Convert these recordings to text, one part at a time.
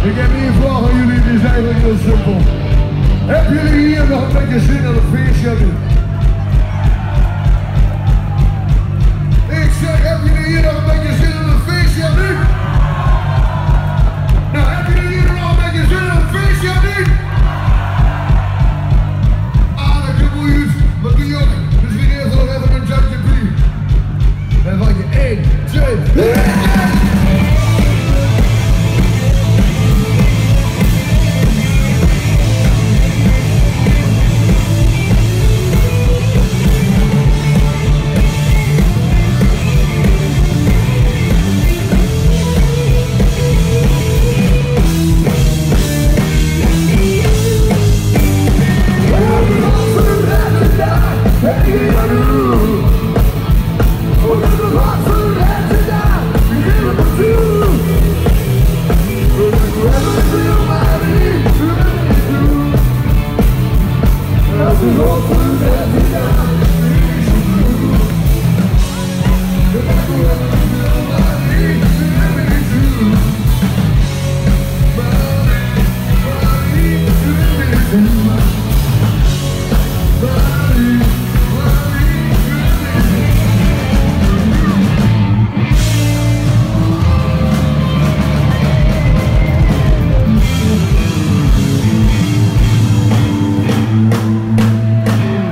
Ik heb één vraag aan jullie, die is eigenlijk heel simpel. Hebben jullie hier nog een beetje zin in een feestje nu? Ik zeg, hebben jullie hier nog een beetje zin in een feestje nu? Nou, hebben jullie hier nog een beetje zin in een feestje nu? Ah, dat is goed. Maar doe je ook misschien eerst nog even een jumpje bij. En van je 1, 2,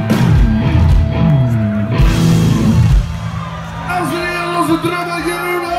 drummer,